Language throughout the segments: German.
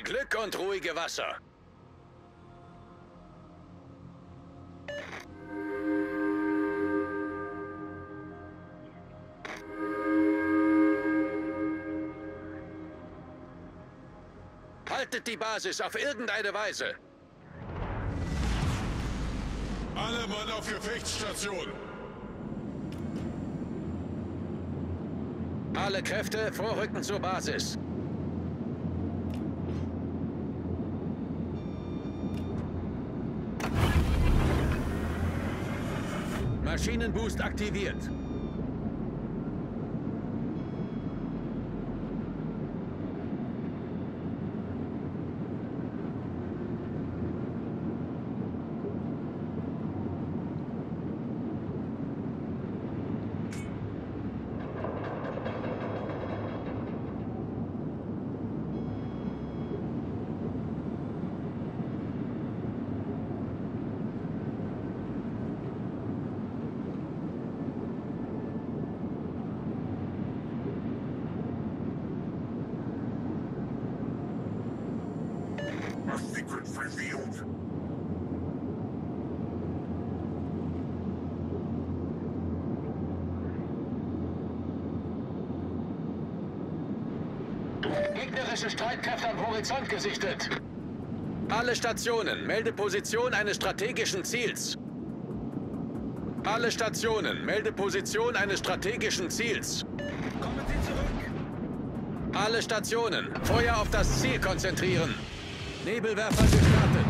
Glück und ruhige Wasser. Haltet die Basis auf irgendeine Weise. Alle Mann auf Gefechtsstation! Alle Kräfte vorrücken zur Basis. Maschinenboost aktiviert. Secrets revealed. Gegnerische Streitkräfte am Horizont gesichtet. Alle Stationen, melde Position eines strategischen Ziels. Alle Stationen, melde Position eines strategischen Ziels. Kommen Sie zurück. Alle Stationen, Feuer auf das Ziel konzentrieren. Nebelwerfer gestartet.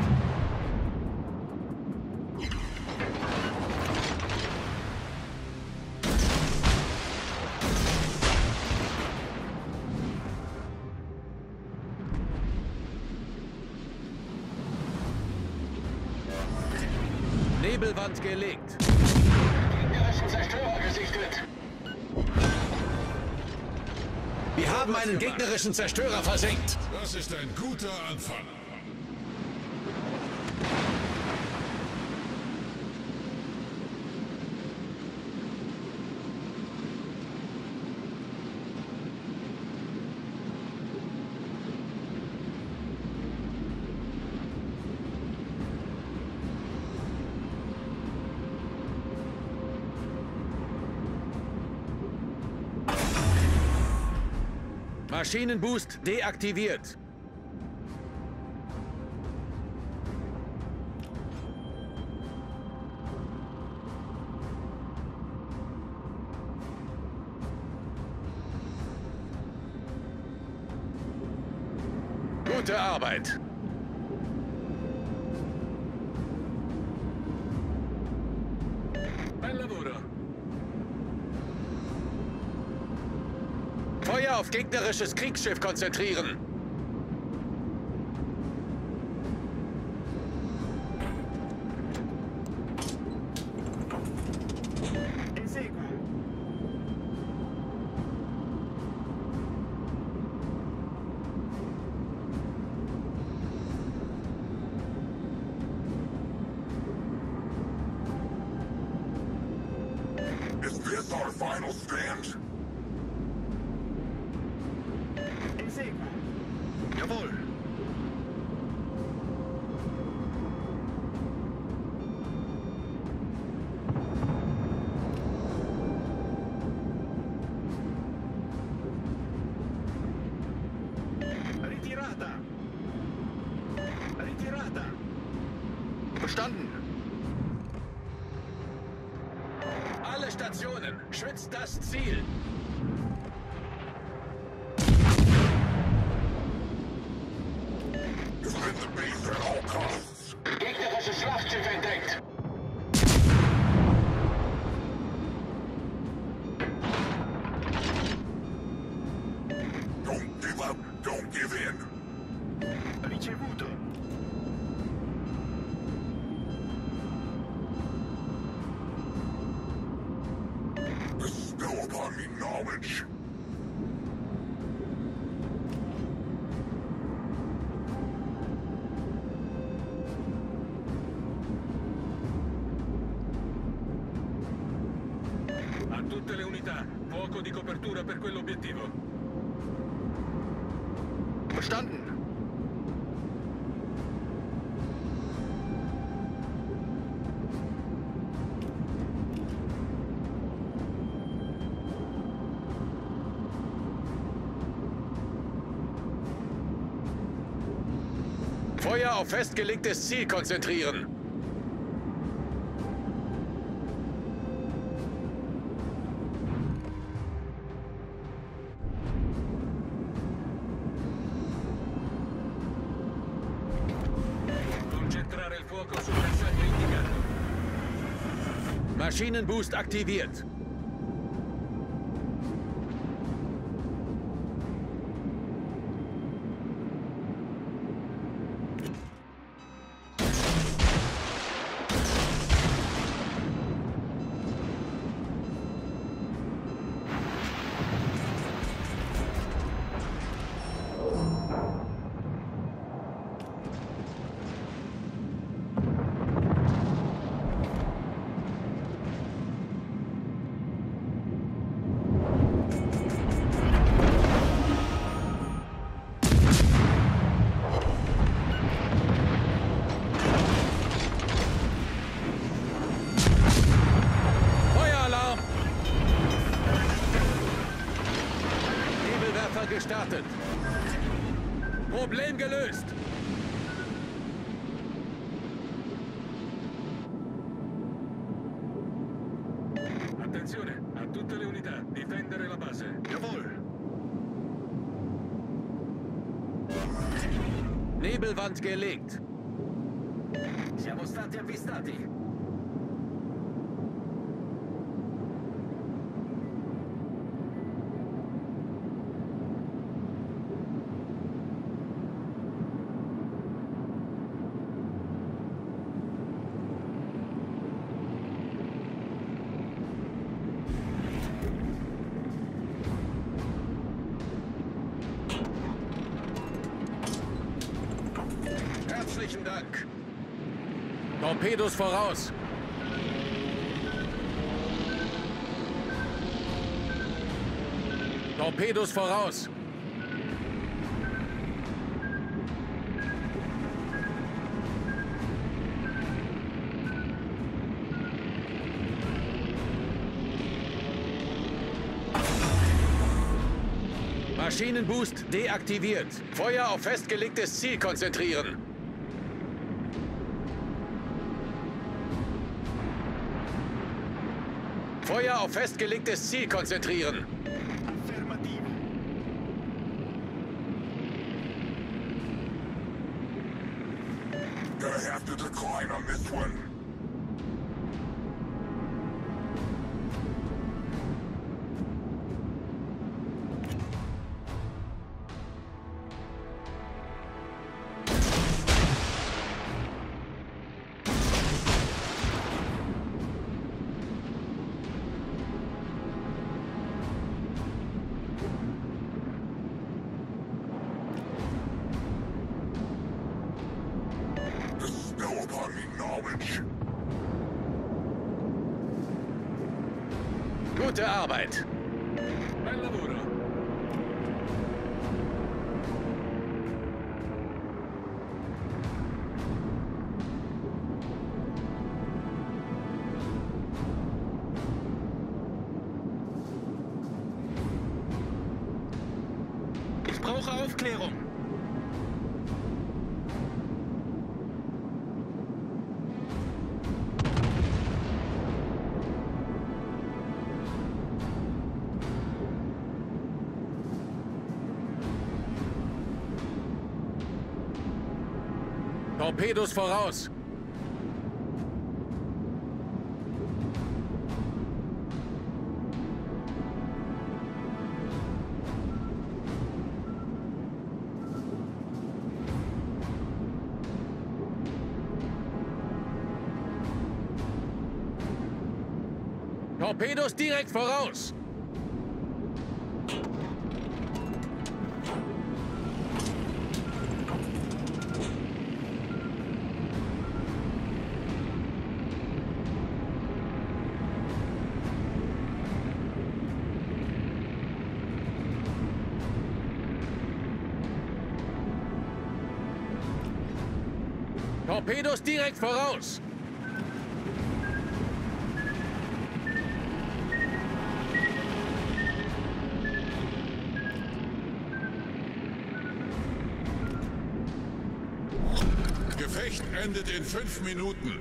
Nebelwand gelegt. Gegnerischen Zerstörer gesichtet. Wir haben einen gegnerischen Zerstörer versenkt. Das ist ein guter Anfang. Maschinenboost deaktiviert. Gute Arbeit. Bel lavoro. Feuer auf gegnerisches Kriegsschiff konzentrieren. Is this our final stand? Jawohl. Ritirata. Ritirata. Verstanden. Alle Stationen, schützt das Ziel. Defend the base at all costs. Gegnerisches Schlachtschiff entdeckt. Don't give up. Don't give in. Ricevuto. Bestow upon me knowledge. A tutte le unità, fuoco di copertura per quell'obiettivo. Verstanden. Feuer auf festgelegtes Ziel konzentrieren. Concentrare il fuoco sul bersaglio indicato. Maschinenboost aktiviert. Gestartet. Problem gelöst. Attenzione, a tutte le unità, difendere la base. Jawohl. Nebelwand gelegt. Siamo stati avvistati. Herzlichen Dank. Torpedos voraus. Torpedos voraus. Maschinenboost deaktiviert. Feuer auf festgelegtes Ziel konzentrieren. Feuer auf festgelegtes Ziel konzentrieren. Affermativo. Gonna have to decline on this one. Bestow upon me knowledge. Gute Arbeit. Bel lavoro. Ich brauche Aufklärung. Torpedos voraus. Torpedos direkt voraus. Torpedos direkt voraus. Gefecht endet in 5 Minuten.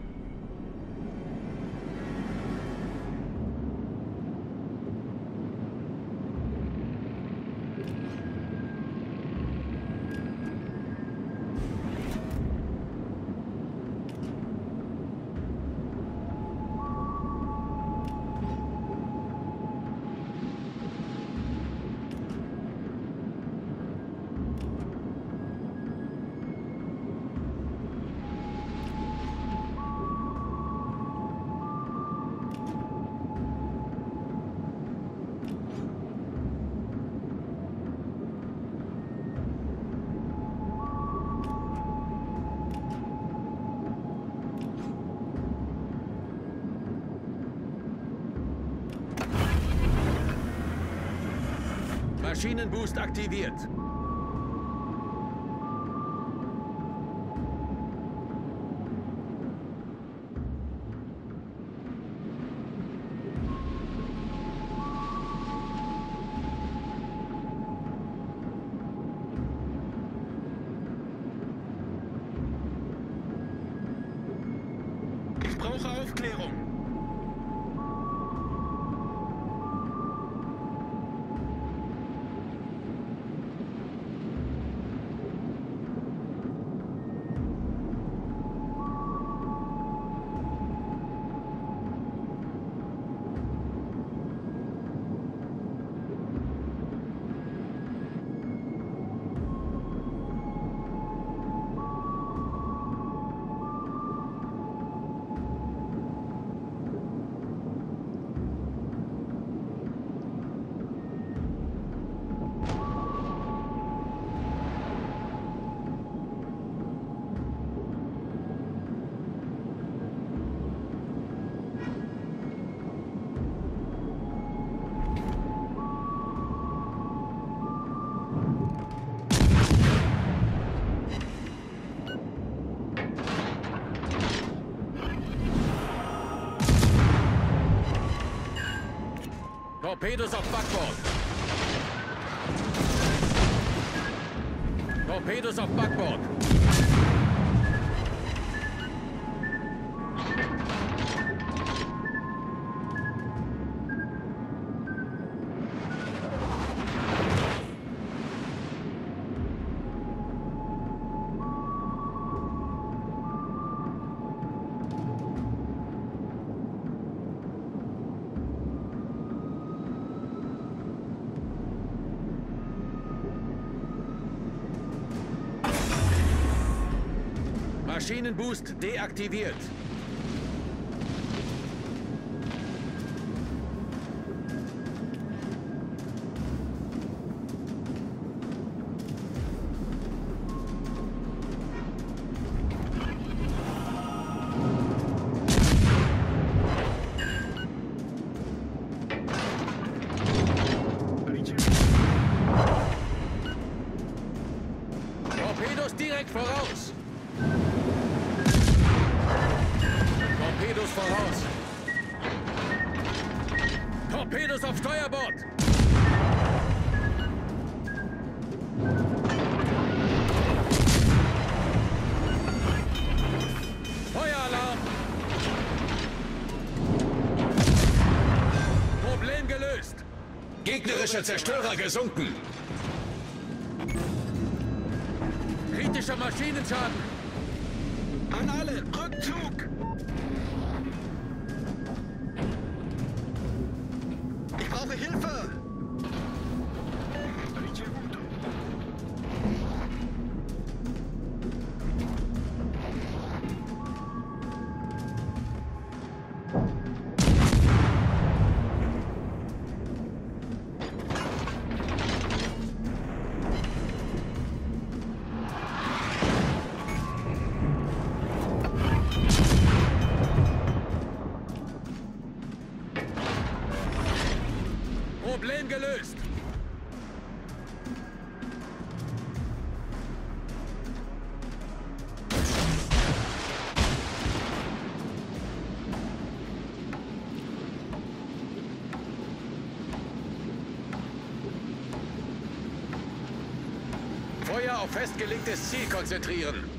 Maschinenboost aktiviert. Ich brauche Aufklärung. Torpedos auf Backbord. Torpedos auf Backbord. Maschinenboost deaktiviert. Torpedos direkt voraus. Torpedos voraus. Torpedos auf Steuerbord. Feueralarm. Problem gelöst. Gegnerische Zerstörer gesunken. Kritischer Maschinenschaden. An alle, Rückzug! Ich brauche Hilfe! Ricevuto. Problem gelöst. Feuer auf festgelegtes Ziel konzentrieren.